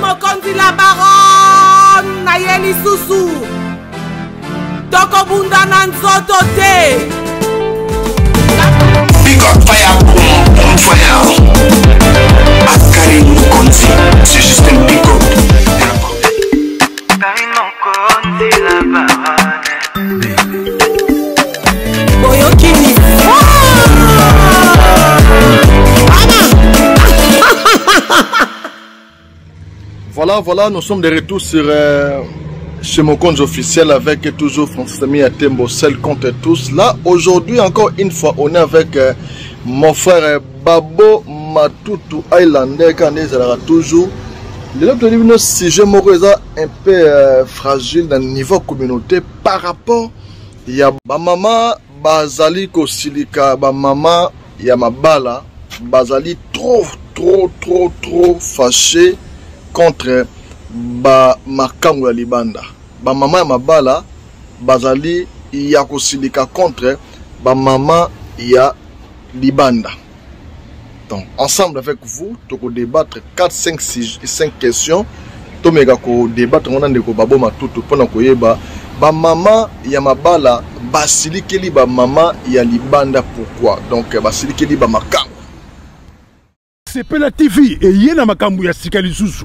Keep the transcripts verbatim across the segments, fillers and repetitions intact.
mokonzi la baronne na ye lisusu tokobunda na nzoto te. Big up fire, boom, boom fire. Akari mokonzi, c'est juste un big up. Akari mokonzi la baronne. Boyokini. Voilà, voilà, nous sommes de retour sur euh, chez Mokonzi officiel avec toujours Francis Ami Atembo, seul contre tous. Là, aujourd'hui, encore une fois, on est avec euh, mon frère euh, Babo Matutu Highlander, quand il sera toujours. Le notre sujet un peu euh, fragile dans le niveau communauté par rapport il y a ma maman Bazali Kosilika, ma maman Yamabala, Bazali trop, trop, trop, trop fâché contre ba makambo ya libanda. Ba mama ya mabala bazali ya kosilika contre ba mama ya libanda. Donc ensemble avec vous, toko débattre quatre, cinq, six, cinq questions. Tomeka ko débattre on ndeko Babo Matutu pona koyeba ba mama ya mabala basilikeli ba mama ya libanda pourquoi. Donc basilikeli ba makambo. Sepela T V et yena makambu ya sika lisusu.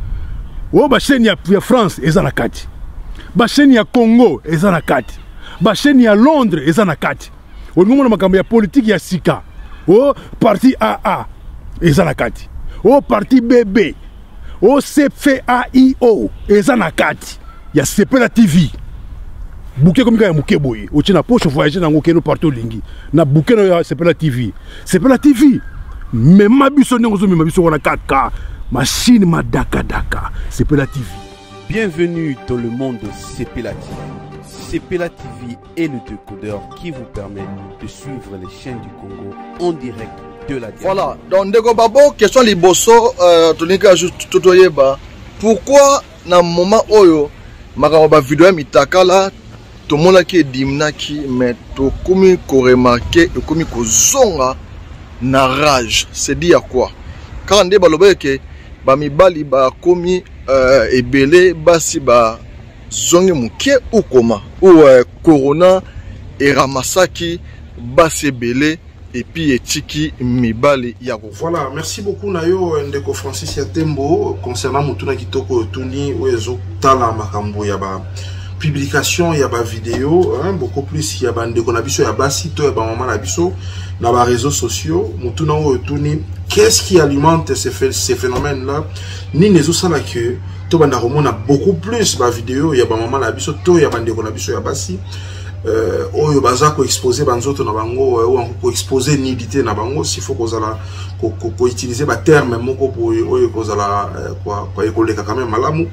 O ba chaîne ya, ya France eza na kati. Ba chaîne ya Congo eza na kati. Ba chaîne ya Londres eza na kati. O ngomona makambu ya politique ya sika. O parti A A eza na kati. O parti B B. O C F A I O eza na kati. Ya Sepela T V. Bouquet comme ya muke boye. O tina poche voyager na ngokeno partout lingi. Na bouquet na Sepela T V. Sepela T V. Mais ma biso n'engozo mais ma biso on a quatre K machine ma daka daka Sepela T V. Bienvenue dans le monde de Sepela T V. Sepela T V est le décodeur qui vous permet de suivre les chaînes du Congo en direct de la diaspora. Voilà, donc ndeko Babo question liboso euh tonika juste totoyeba pourquoi na moment oyo makambo ba vidéo ya mitakala tomona ki dimnaki mais to komi ko remarquer et komi ko zonga na rage. C'est dit à quoi quand on balobe ke ba mibali ba komi euh, ebele basi ba zonge muke ou koma ou euh, corona et ramasaki basi ebele et puis etiki mibali yako. Voilà, merci beaucoup Nayo ndeko Francis Atembo concernant mutuna kitoko tuni oyezo tala makambo ya ba publication ya ba vidéo hein, beaucoup plus ya ba ndeko na biso ya basi to ya ba mama na biso dans les réseaux sociaux, qu'est-ce qui alimente ces, ces phénomènes-là? Ni les autres là que tout le monde a beaucoup plus de vidéos, il y a des moments là, il y a des gens qui ont basi, euh, ou il y a des exposé banzoto na bango, ou encore exposer nudité na bango, s'il faut qu'on la, qu'on utiliser des termes même pour pour qu'on la, quoi, quoi, écoler quand même malamu.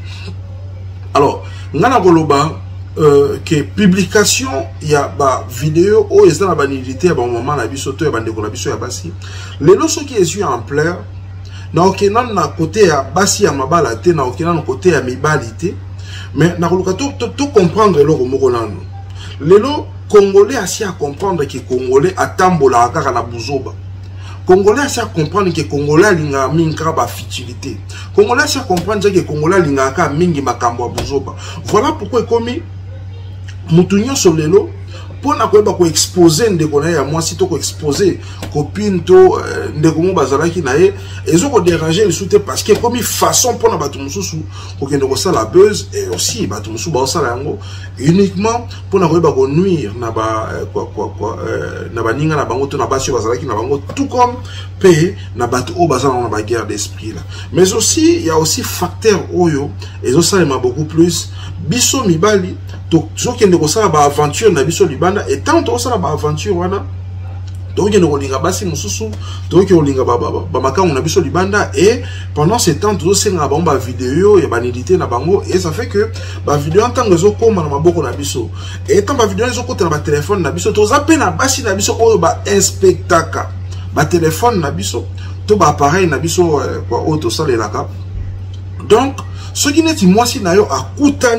Alors, ngana goloba. Euh, que publication il y a ba vidéo ou est dans la banalité ba moment la biso to ya bandeko na biso ya basi les loso qui est en plein donc non na côté ya basi ya mabala te na okina côté ya mibalité mais na koluka to to comprendre le moko nano lelo congolais asi à comprendre que congolais atambola kaka na buzoba congolais asi à comprendre que congolais linga minka ba futilité congolais asi à comprendre que congolais linga ka mingi makambo buzoba voilà pourquoi comme Moutounion sur l'élo, pour n'a pas quoi exposer ndeko na ya moi si to ko exposer copine to ndeko mo bazala ki na ye ezo ko déranger le soute parce que comme façon pour na batu mususu ko kende ko sala buzz et aussi batu mususu ba sala yango uniquement pour na ko ko nuire na ba quoi quoi quoi na ba ninga na bango to na basi bazala ki na bango tout comme payer na batu o bazala na ba guerre d'esprit là mais aussi il y a aussi facteur oyo ezo sala beaucoup plus biso mibali to zo kende ko sala ba aventure na biso libanda et tant to sala ba aventure wana to kende ko linga basi mususu to kende ko linga ba ba makango na biso libanda et pendant ce temps to senga ba ba vidéo ya banidité na bango et ça fait que ba vidéo en tant que zo koma na maboko na biso et tant ba vidéo zo kota na ba téléphone na biso to zape na basi na biso oyo ba inspectaka ba téléphone na biso to ba appareil na biso quoi auto sala la cap donc ce qui n'est moi si nayo akutani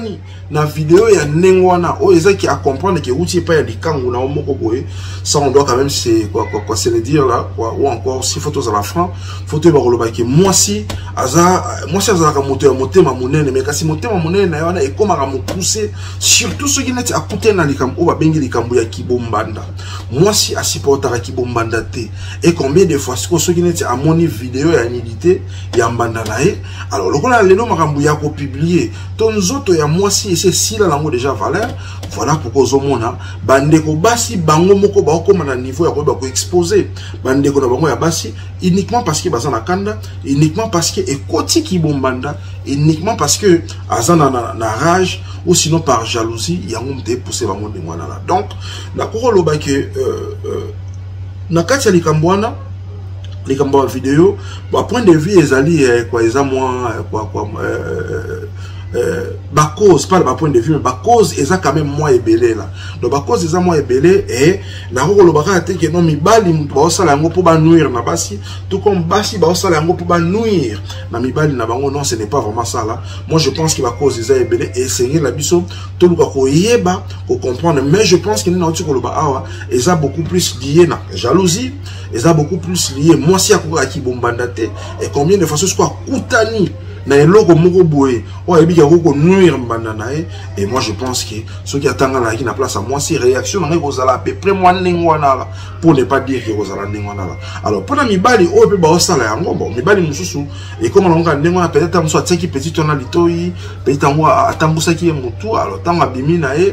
na vidéo ya nengwana o eza qui a comprendre que outil pas ya likangu na moko boye ça on doit quand même c'est quoi quoi quoi c'est le dire là quoi ou encore si photos à la franc photo ba koloba que moi si aza moi si aza ka moto motema monene mais kasi motema monene na yana e koma ka mo pousser surtout ceux qui net à côté na likambu o ba bengi likambu ya kibombanda moi si a supporter ka kibombanda te et combien de fois ceux qui net à moni vidéo ya nudité ya mbanda nae alors lokola lelo makambu ya ko publier ton nzoto ya moi si c'est si là lango déjà valeur voilà pourquoi ozomona bandeko basi bango moko ba okoma na niveau ya ko ba ko exposer bandeko na bango ya basi uniquement parce que bazana kanda uniquement parce que ekoti ki bombanda uniquement parce que azana na, na rage ou sinon par jalousie yango mte pousser bango de mwana là donc na ko loba que euh, euh, na kati ya likambwana likambo vidéo ba point de vue ezali quoi eza moi quoi quoi euh, Euh, ba cause pas ba point de vue mais ba cause eza quand même moi ebelé là donc ba cause eza moi ebelé et na ko lo baka te que non mi bali mutu ba osala yango pour ba nuire na basi tout comme basi ba osala yango pour ba nuire na mi bali na bango non ce n'est pas vraiment ça là moi je pense que ba cause eza ebelé et c'est la biso to lu ko yeba ko comprendre mais je pense que na ko lo ba awa eza beaucoup plus lié na jalousie eza beaucoup plus lié moi si akoka ki bombanda te et combien de fois ce soit kutani na eloko moko boye o ebiki ko nuire mbanda nae et moi je pense que ceux qui attendent là qui na place à moi si réaction na ko zala à peu près moi nengwana là pour ne pas dire que ko zala nengwana là alors pour na mibali o pe ba osala yango bon mibali mususu et comme on ngana nengwana peut-être am soit qui petit on a litoi peut-être en moi atambusa ki mutu alors tanga bimi nae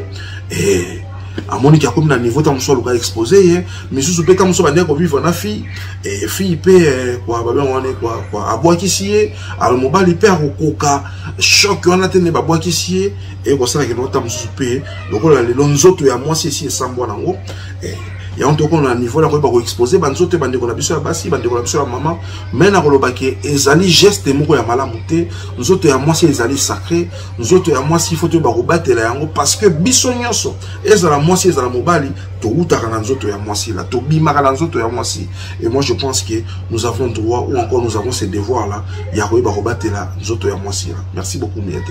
et à mon niveau comme na niveau tam so luka exposé mais sous peut tam so ba ndeko vivre na fille et fille pe quoi ba on est quoi quoi aboa kisié alors mobali pe akoka choc on a tene ba boa kisié et ko sala ke no tam so pe donc là les nzoto ya moi si si sambo nango et il y a un truc qu'on a niveau là qu'on va exposer banzote bande qu'on a biso ya basi bande qu'on a biso ya maman mais na koloba ke ezali geste moko ya malamuté nous autres ya moi si ezali sacré nous autres ya moi si faut te ba kobatela yango parce que biso nyonso ezala moi si ezala mobali to utaka na nzoto ya moi si là to bimaka na nzoto ya moi si et moi je pense que nous avons droit ou encore nous avons ces devoirs là ya ko ba kobatela nzoto ya moi si là merci beaucoup Miete.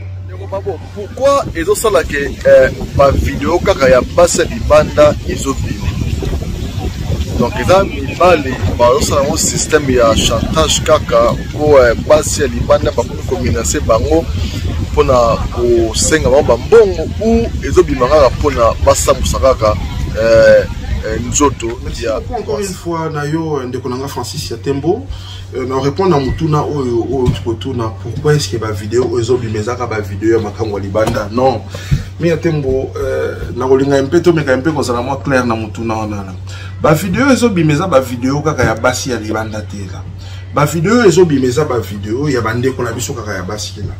Pourquoi ezo sala ke ba vidéo kaka ya basa libanda ezobima donc eza mibali bazosala yango système ya chantage kaka po basi ya libanda bakomi komenace bango mpona kosenga bango bambongo ou ezobima kaka mpona basambusa kaka nzoto ya encore une fois na yo ndeko nanga Francis ya Tembo na répondre à mutuna oyo oyo tukotuna pourquoi est-ce que ba vidéo ezobimezaka ba vidéo ya makango libanda non mais ya Tembo na kolinga mpe to meka mpe kozala mo clair na mutuna onana ba vidéo ezobimeza ba vidéo kaka ya basi ya libanda tela ba vidéo ezobimeza ba vidéo ya bandeko na biso kaka ya basi la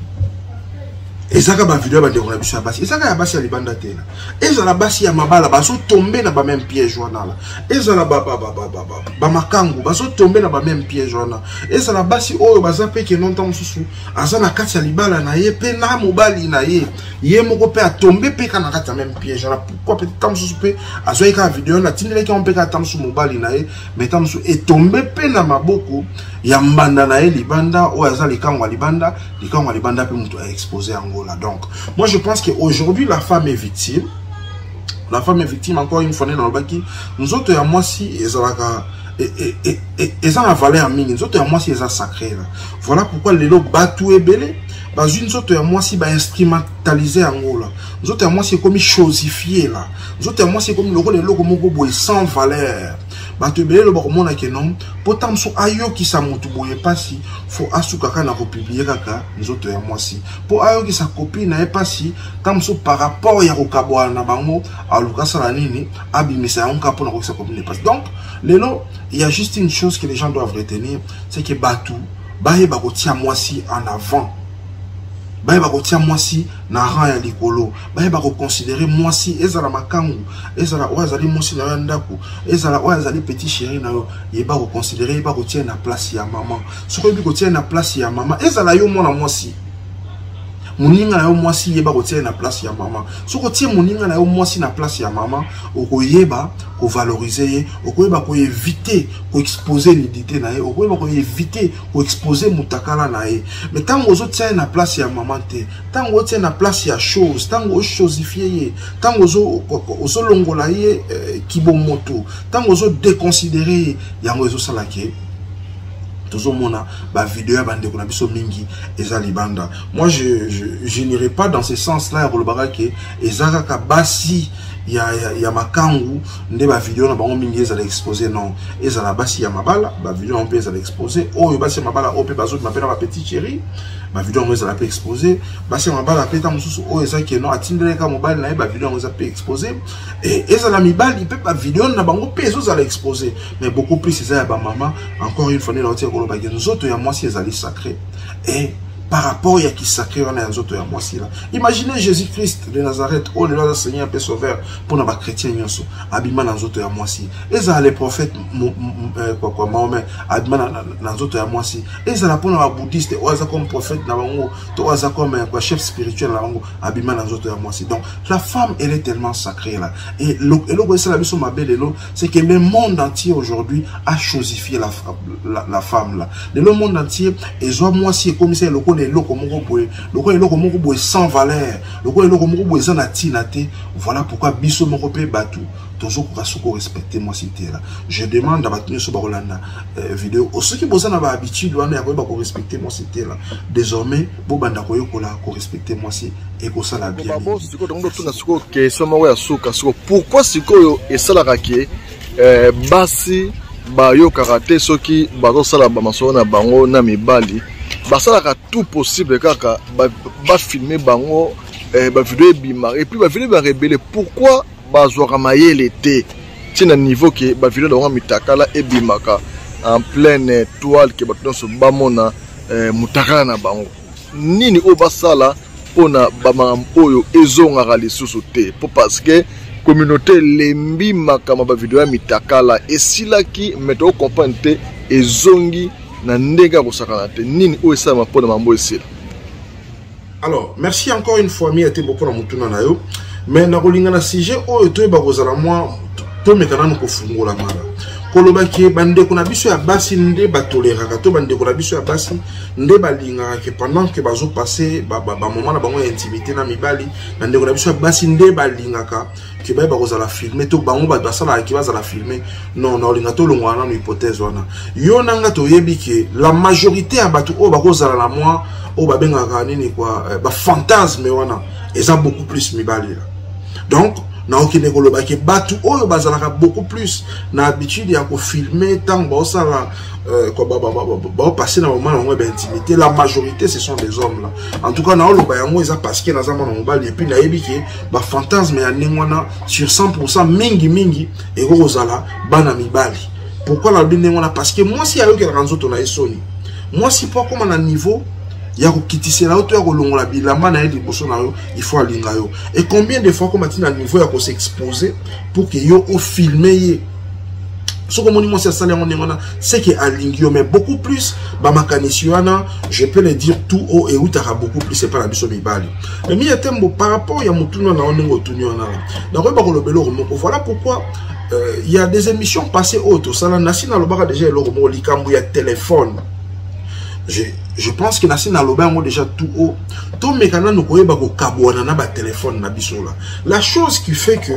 ezaka ba vidéo bandeko na biso ya basi ezaka ya basi ya libanda tela ezala basi ya mabala baso tomber na ba même piège wana la ezala ba ba ba ba ba ba makangu baso tomber na ba même piège wana ezala basi oyo baza pe ke non temps susu azana kati ya libala na ye pe na mobali na ye ye moko pe a tomber pe kana kati ya même piège wana pourquoi peut temps susu pe azoyi ka vidéo na tindele ki on pe ka temps susu mobali na ye mais temps susu et tomber pe na maboko ya mbanda na ye libanda oyo azali kango libanda likango libanda pe mutu a exposé en là. Donc, moi je pense qu'aujourd'hui la femme est victime. La femme est victime encore une fois dans le baki. Nous autres, à moi si, ils ont la valeur minime. Nous autres, à moi si, ils sont sacrés. Voilà pourquoi les lots batou et belé. Bah, une autre à moi si, bah, instrumentalisé en gros là. Nous autres, à moi si, comme chosifié là. Nous autres, à moi si, comme le rôle de l'eau comme sans valeur. Bato belé le bon na kenom potam so ayo ki sa mutu boye pasi fo asukaka na ko publier kaka nzoto ya mwasi po ayo ki sa copine na e pasi tam so par rapport ya ko kabwa na bango aluka sala nini abimisa yanka po na ko sa copine pasi donc lelo il y a juste une chose que les gens doivent retenir c'est que batu baye ba ko tia mwasi en avant baye ba ko tia mwasi na rang ya likolo baye ba ko considérer mwasi ezala makangu ezala oazali mwasi na ndako ezala oazali petit chéri na yo ye ba ko considérer ba ko tia na place ya maman soko bi ko tia na place ya maman ezala yo mona mwasi moninga na yo mwasi yeba kotia na place ya maman soko tie moninga na yo mwasi na place ya maman okoyeba ko valoriser ye okoyeba ko éviter ko exposer nudité na ye okoyeba ko éviter ko exposer mutakala na ye mais tango ozo tia na place ya maman te tango ozo tia na place ya chose tango o chosifier ye tango ozo ozo longola ye kibomoto tango ozo déconsidérer yango ezo sala ke toujours mona ba vidéo ya bande kona biso mingi eza libanda. Moi je je, je n'irai pas dans ce sens là pour le barake ezaka ka basi ya ya, ya makangu nde ba vidéo na bango mingi eza exposer non eza la basi ya mabala ba vidéo on peut eza exposer oh basi ya mabala o pe bazo m'appelle ma petite chérie ba vidéo on eza la peut exposer basi ya mabala pe ta mususu o eza ke non atindele ka mobile na ba vidéo on eza peut exposer et eza la mibali pe ba vidéo na bango pe ezo za exposer mais beaucoup plus eza ya ba maman encore une fois na nous autres ya moi si ezali sacré et par rapport à qui sacré on a les autres ya moi si là imaginez Jésus-Christ de Nazareth oh le Lord Seigneur paix sauveur pour nos chrétiens nyonso abima na autres ya moi si eza les prophètes quoi quoi Mahomet abima na autres ya moi si eza la pour nos bouddhistes oza comme prophète na bango to oza comme quoi chef spirituel na bango abima na autres ya moi si. Donc la femme elle est tellement sacrée là et le le c'est la mission ma belle c'est que le monde entier aujourd'hui a chosifié la la, la femme là le monde entier et zo moi si comme c'est le eloko moko boye loko eloko moko boye sans valeur loko eloko moko boye za na tina te. Voilà pourquoi biso moko pe batu tozo ko kasoko respecter moi cité là. Je demande à batu so ba rolanda vidéo ceux qui boza na ba habitude wana ya ko ba ko respecter moi cité là désormais bo banda ko yokola ko respecter moi si et ko sala bien siko donc tuna siko ke soma wa suka siko pourquoi siko et sala raké basi ba yo karaté soki bazo sala ba maso na bango na mibali basalaka tout possible kaka ba, ba filmer bango eh, ba vidéo bima et puis ba vidéo ba rebelle pourquoi bazwaka mayele te tina niveau que ba vidéo donga mitakala e bimaka en pleine toile que bato so bamona eh, mutakala na bango nini o basala pona ba mam oyo ezonga lisusu te pour parce que communauté lembi makama ba vidéo mitakala esilaki meto comprendre te ezongi na ndega ko sakana te nini o esa ma pona mambo esila. Alors merci encore une fois mi été beaucoup na mutuna na yo mais na kolinga na sujet o to ba ko zala moi to mekana no ko fungola mala koloba ki bande ko na biso ya basi nde batolera ka to bande ko na biso ya basi nde balinga que pendant que bazo passer ba ba moment na bango ya intimité na mibali na nde ko na biso ya basi nde balinga ka que ba ba ko zala filmer to bango ba basala ki ba zala filmer non non linga to longwana no hypothèse wana yo nanga to yebi que la majorité ya batu o ba ko zala la moi o ba benga ka nini quoi ba fantasme wana eza beaucoup plus mibali là. Donc na okine koloba ke batu oyo bazalaka beaucoup plus na habitude ya ko filmer tant ba osala quoi ba ba ba passer na moment na ngwe intimité la majorité ce sont des hommes là. En tout cas na oloba yango eza parce que na zama na mobali et puis na yebi ke ba fantasme ya ningwana sur cent pour cent mingi mingi e ko zala bana mibali. Pourquoi la ningwana parce que moi si ayo ke ranzoto na esoni moi si pas comme na niveau ya ko kitisela auto ya ko longola bilamba na yeli boso na yo il faut alinga yo et combien de fois comme atina niveau ya ko s'exposer pour que yo o filmer ye so comme on ça sala ngona c'est que alingi yo mais beaucoup plus ba makanisiwana je peux le dire tout haut et utara beaucoup plus c'est pas la biso mibali mais mi etembo par rapport ya mutuno na onengo tuniona donc ba ko lobelo ko voilà pourquoi il euh, y a des émissions passées auto sala nasina lobaka déjà le romo likambu ya téléphone. Je, je pense que Nassi Naloba a déjà tout haut. Tout mécanique nous connaît pas qu'au na ba téléphone na bisola. La chose qui fait que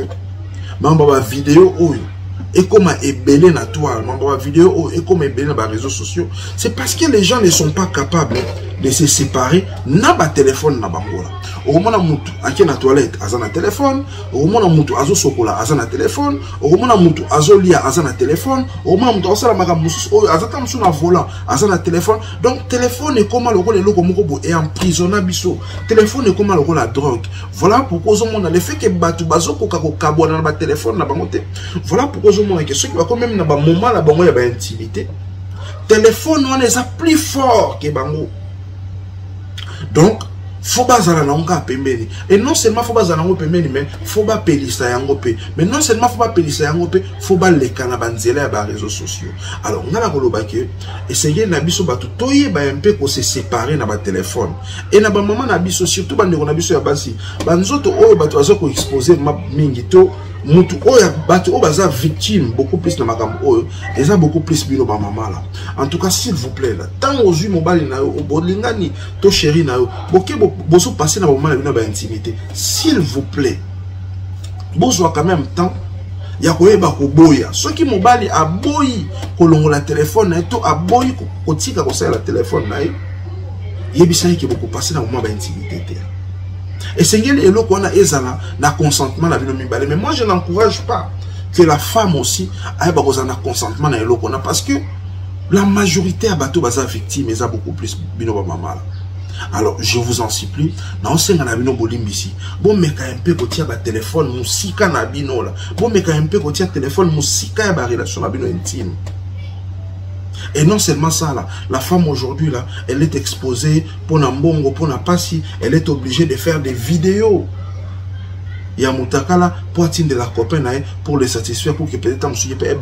ma vidéo et comme ébélé na toile, ma vidéo et comme ébélé na réseaux sociaux, c'est parce que les gens ne sont pas capables de se séparer na ba téléphone na bangola. Au moment où mutu aki na toilette azana téléphone, au moment où mutu azo sokola azana téléphone, au moment où mutu azo lia azana téléphone, au moment où mutu osala maka musu azata musu na volant azana téléphone. Donc téléphone est comme le rôle loko moko bo et emprisonné biso. Téléphone est comme le rôle la drogue. Voilà pourquoi au monde le fait que batu bazo ko kako kabona na ba téléphone na bangote. Voilà pourquoi au monde que ceux qui va quand même na ba moment la bango ya ba intimité. Téléphone on est plus fort que bango. Donc faut bazala na onka pembeni. Et non seulement faut bazala na pembeni, mais faut ba pelisa yango pe. Mais non seulement faut ba pelisa yango pe, faut ba leka na banzela ya ba réseaux sociaux. Alors on a la koloba ke essayer na biso batu toye ba un peu ko se séparer na ba téléphone. Et na ba maman na biso surtout ba ndeko na biso ya basi. Ba nzoto oyo batu azo ko exposer ma mingi to mutu oyo batu o baza victime beaucoup plus na makambo oyo, eza beaucoup plus bino ba maman là. En tout cas s'il vous plaît là, tant ozui mobali na yo, bolingani to chéri na yo, boke boso passer na moment na bino ba intimité. S'il vous plaît. Bozo quand même temps ya koyeba ko boya. Soki mobali aboyi kolongola téléphone na to aboyi ko tika ko sala téléphone na ye. Yebisa ki beaucoup passer na moment ba intimité te. Et c'est ngeli eloko na ezala na consentement na bino mibale. Mais moi je n'encourage pas que la femme aussi ait besoin de consentement na eloko na parce que la majorité à bateau baza victime eza beaucoup plus bino ba mama. Alors je vous en supplie, na osenga na bino bolimbisi. Bon meka un peu ko tia ba téléphone musika na bino la. Bon meka un peu ko tia téléphone musika ya ba relation na bino intime. Et non seulement ça là, la femme aujourd'hui là, elle est exposée pour Nambongo, pour Napasi, elle est obligée de faire des vidéos. Il y a Moutakala pour atteindre de la copaine pour les satisfaire pour que peut-être monsieur peut être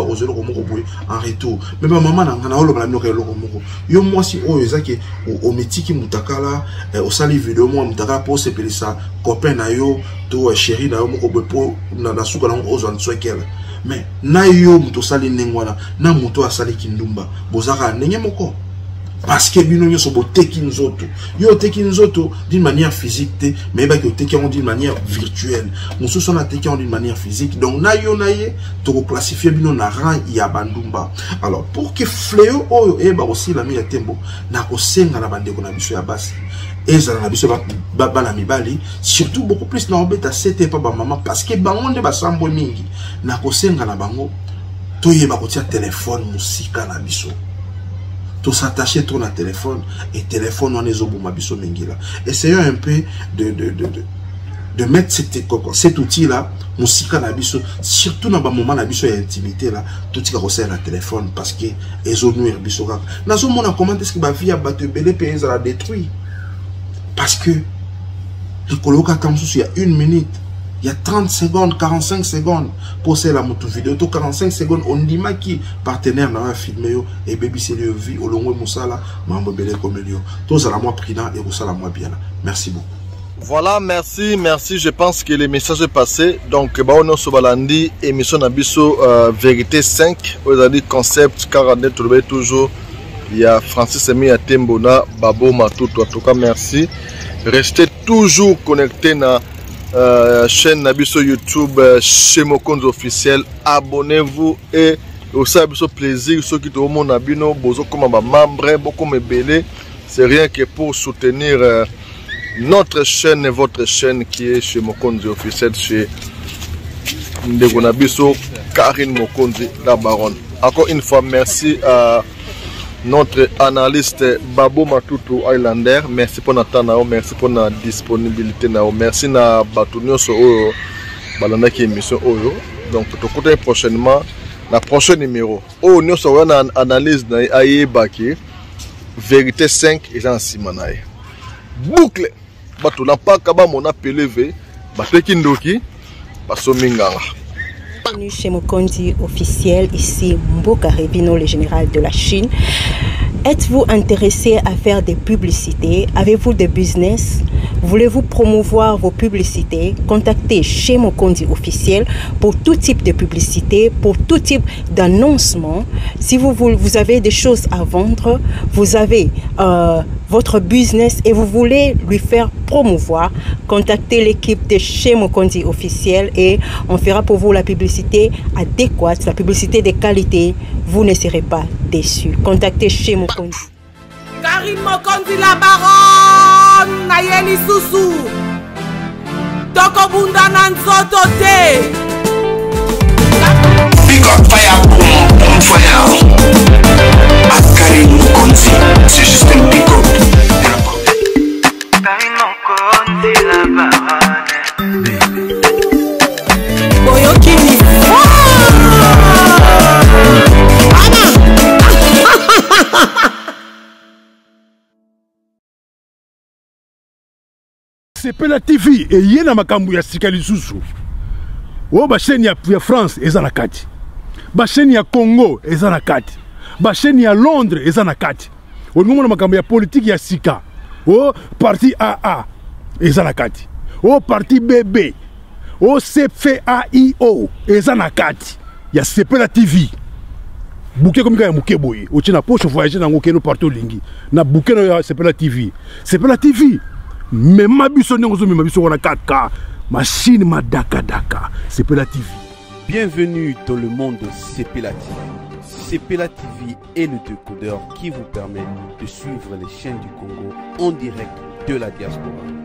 en retour. Mais ma maman n'a pas le même que yo moi si oh ezaki au métier Moutakala au sali vidéo moi Moutakala pour se payer sa copaine na yo to chérie na yo moko pour na na suka na ozo ntwekela. Mais na yo muto sali nengwana na muto asali kindumba bozaka ndenge moko parce que bino nyo so boteki nzoto yo teki nzoto d'une manière physique te mais ba ki teki on d'une manière virtuelle musu so na teki on d'une manière physique donc na yo na ye to classifier bino na rang ya bandumba. Alors pour que fléau oyo e ba aussi la mi ya tembo na ko senga na bandeko na biso ya basi ezala na biso ba ba na mibali surtout beaucoup plus na obeta c'était pas ba maman parce que bango nde ba sambo mingi na ko senga na bango to yeba ko tia téléphone musika na biso to s'attacher ton téléphone et téléphone on est au bout biso mingila. Essayons un peu de de de de, de mettre cet, cet outil là musika na biso surtout dans ba moment na biso ya intimité là tout tika ko la téléphone parce que ezo nuire biso ka na zo mona comment est-ce que ba vie a battu belé pays la détruit parce que le coloca comme il y a une minute. Il y a trente secondes, quarante-cinq secondes pour faire la moto vidéo. quarante-cinq secondes, on dit qui partenaire dans un film et baby c'est le vie au long de Moussala, mambo belé comme Lio. Tous à la moi prudent et au la moi bien. Merci beaucoup. Voilà, merci, merci. Je pense que le message est passé. Donc, bah, on a Sobalandi, émission Nabiso euh, Vérité cinq. Vous avez dit concept, quarante, toujours. Il y a Francis Emi à Tembona, Babo Matuto. En tout cas, merci. Restez toujours connectés na Euh, chaîne Nabiso YouTube euh, chez Mokonzi officiel. Abonnez-vous et aussi Nabiso plaisir ceux qui te remontent Nabino bozo comme ma membre beaucoup me belé. C'est rien que pour soutenir euh, notre chaîne et votre chaîne qui est chez Mokonzi officiel chez Ndeko Nabiso Karine Mokonzi la baronne. Encore une fois merci à notre analyste Babo Matutu Islander. Merci pour notre temps, merci pour notre disponibilité, merci na batunyo so oyo balanda ki émission oyo. Donc to côté prochainement la prochain numéro. Oh nous so na analyse na ayebaki Vérité cinq et en simanaye. Boucle batu la pa kaba mon appelé V bateki ndoki paso minganga. Bienvenue chez Mokonzi officiel, ici Mboka Revino, le général de la Chine. Êtes-vous intéressé à faire des publicités? Avez-vous des business? Voulez-vous promouvoir vos publicités? Contactez chez Mokonzi officiel pour tout type de publicité, pour tout type d'annoncement. Si vous, vous avez des choses à vendre, vous avez euh, votre business et vous voulez lui faire promouvoir, contactez l'équipe de chez Mokonzi officiel et on fera pour vous la publicité adéquate, la publicité de qualité. Vous ne serez pas déçus. Contactez chez Mokonzi. Karine Mokonzi la baronne Nayeli Susu Toko Bunda Nanzoto te Big up fire, boom, boom fire. À Karine Mokonzi, c'est juste un big up. Karine Mokonzi la baronne. Boyokini sepela tv eye na makambo ya sika lisusu oyo bachaîne ya, ya France eza na kati, bachaîne ya Congo eza na kati, bachaîne ya Londres eza na kati. Olingomona makambo ya politique ya sika o parti A A eza na kati, o parti B B, o C F A I O eza na kati ya sepela tv. Bouquet comme ya muke boye o tina poche voyager nango keno partout lingi na bouquet na sepela tv. Sepela tv même mabiso ndongo zo mabiso wana quatre K machine madaka daka. Sepela tv. Bienvenue dans le monde de Sepela T V. Sepela T V est le décodeur qui vous permet de suivre les chaînes du Congo en direct de la diaspora.